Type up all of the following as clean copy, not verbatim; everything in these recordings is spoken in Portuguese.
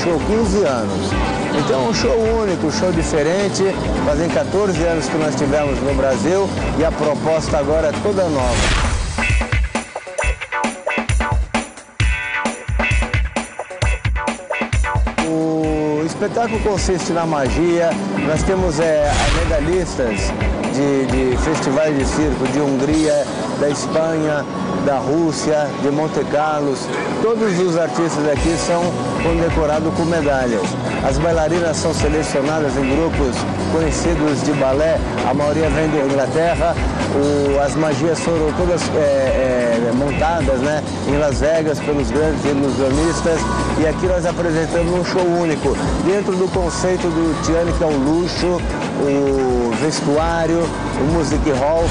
show 15 anos. Então, um show único, um show diferente. Fazem 14 anos que nós estivemos no Brasil e a proposta agora é toda nova. O espetáculo consiste na magia. Nós temos medalhistas de festivais de circo de Hungria, da Espanha, da Rússia, de Monte Carlos. Todos os artistas aqui são condecorados com medalhas. As bailarinas são selecionadas em grupos conhecidos de balé, a maioria vem da Inglaterra. As magias foram todas montadas, né, em Las Vegas pelos grandes ilusionistas, e aqui nós apresentamos um show único, dentro do conceito do Tiani, que é o luxo, o vestuário, o music hall.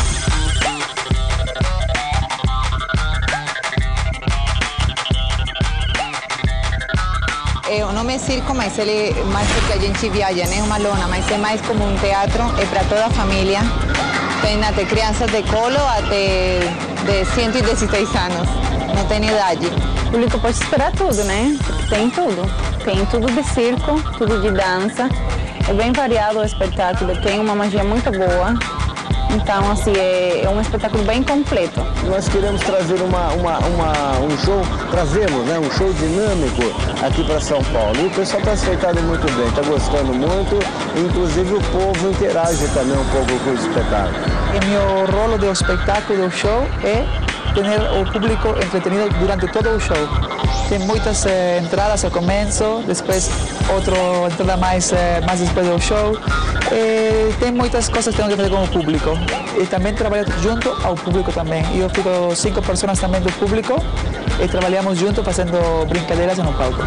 O nome é circo, mas ele é mais porque a gente viaja, né? Uma lona, mas é mais como um teatro, é para toda a família. Tem até crianças de colo até de 116 anos, não tem idade. O público pode esperar tudo, né? Tem tudo. Tem tudo de circo, tudo de dança. É bem variado o espetáculo, tem uma magia muito boa. Então, assim, é um espetáculo bem completo. Nós queremos trazer um show, trazemos, né, um show dinâmico aqui para São Paulo. E o pessoal está aceitando muito bem, está gostando muito. Inclusive o povo interage também um pouco com o espetáculo. O meu rolo do espetáculo, do show, é ter o público entretenido durante todo o show. Tem muitas entradas ao começo, depois outra entrada mais depois do show. Tem muitas coisas que tenho que fazer com o público. E também trabalho junto ao público também. Eu fico 5 pessoas também do público e trabalhamos juntos fazendo brincadeiras no palco.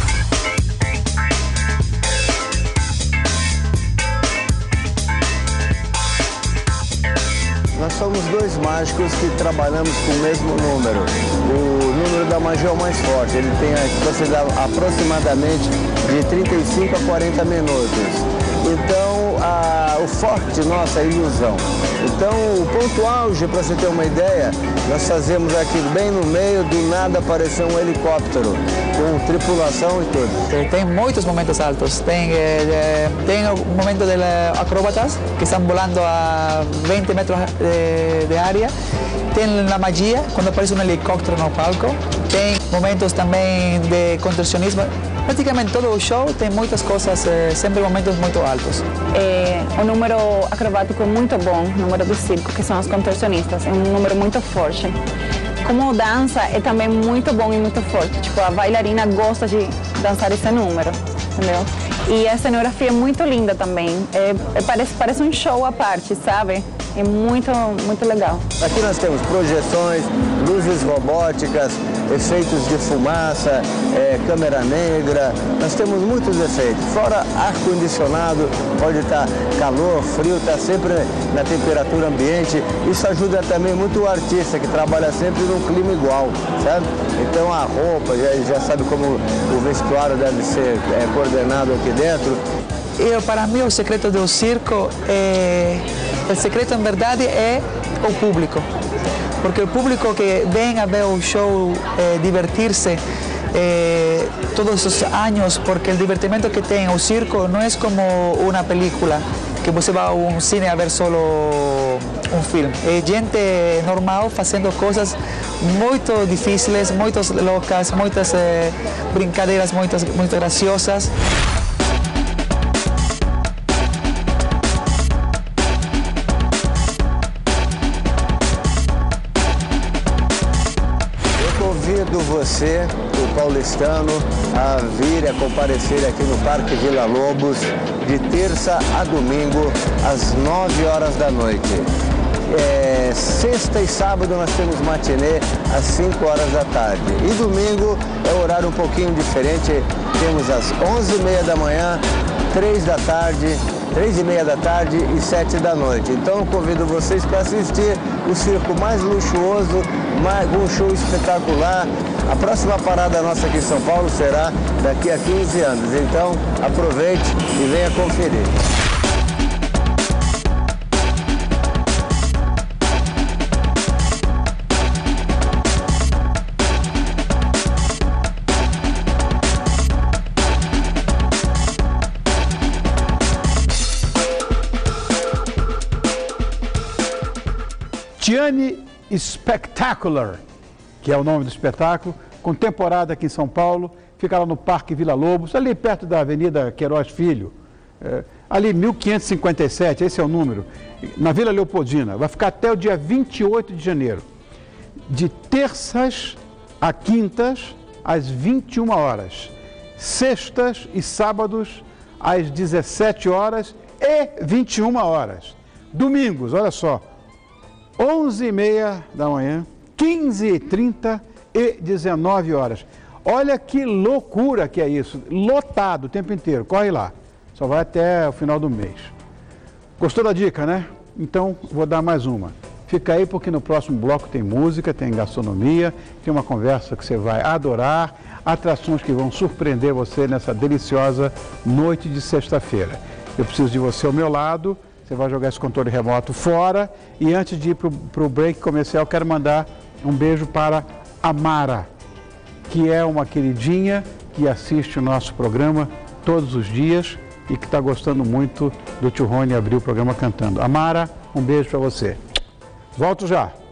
Nós somos dois mágicos que trabalhamos com o mesmo número. O número da magia é o mais forte. Ele tem a capacidade aproximadamente de 35 a 40 minutos. Então, o forte nosso é a ilusão. Então, o ponto auge, para você ter uma ideia, nós fazemos aqui bem no meio, do nada apareceu um helicóptero, com tripulação e tudo. Tem muitos momentos altos. Tem o momento de acróbatas, que estão volando a 20 metros de área. Tem a magia, quando aparece um helicóptero no palco. Tem momentos também de contorcionismo. Praticamente todo o show tem muitas coisas, sempre momentos muito altos. O número acrobático é muito bom, o número do circo, que são os contorcionistas, é um número muito forte. Como dança, é também muito bom e muito forte. Tipo, a bailarina gosta de dançar esse número, entendeu? E a cenografia é muito linda também. Parece um show à parte, sabe? É muito, muito legal. Aqui nós temos projeções, luzes robóticas, efeitos de fumaça, câmera negra. Nós temos muitos efeitos. Fora ar-condicionado, pode estar calor, frio, está sempre na temperatura ambiente. Isso ajuda também muito o artista, que trabalha sempre num clima igual, sabe? Então a roupa, já sabe como o vestuário deve ser coordenado aqui dentro. Para mim, o segredo do circo o secreto, em verdade, é o público. Porque o público que vem a ver o show, divertir-se todos os anos, porque o divertimento que tem o circo não é como uma película, que você vai a um cine a ver só um filme. É gente normal fazendo coisas muito difíceis, muito loucas, muitas brincadeiras muito graciosas. Convido você, o paulistano, a vir a comparecer aqui no Parque Vila Lobos de terça a domingo às 9 horas da noite. Sexta e sábado nós temos matinê às 5 horas da tarde. E domingo é um horário um pouquinho diferente. Temos às 11h30 da manhã, 3 da tarde, 3h30 da tarde e 7 da noite. Então eu convido vocês para assistir o circo mais luxuoso, um show espetacular. A próxima parada nossa aqui em São Paulo será daqui a 15 anos. Então aproveite e venha conferir. Tiane Spectacular, que é o nome do espetáculo, com temporada aqui em São Paulo, fica lá no Parque Vila Lobos, ali perto da Avenida Queiroz Filho, ali 1557, esse é o número, na Vila Leopoldina. Vai ficar até o dia 28 de janeiro, de terças a quintas, às 21 horas, sextas e sábados, às 17 horas e 21 horas. Domingos, olha só, 11h30 da manhã, 15h30 e 19 horas. Olha que loucura que é isso, lotado o tempo inteiro, corre lá, só vai até o final do mês. Gostou da dica, né? Então vou dar mais uma. Fica aí porque no próximo bloco tem música, tem gastronomia, tem uma conversa que você vai adorar, atrações que vão surpreender você nessa deliciosa noite de sexta-feira. Eu preciso de você ao meu lado, você vai jogar esse controle remoto fora e antes de ir para o break comercial, quero mandar um beijo para a Mara, que é uma queridinha que assiste o nosso programa todos os dias e que está gostando muito do Tio Rony abrir o programa cantando. Amara, um beijo para você. Volto já.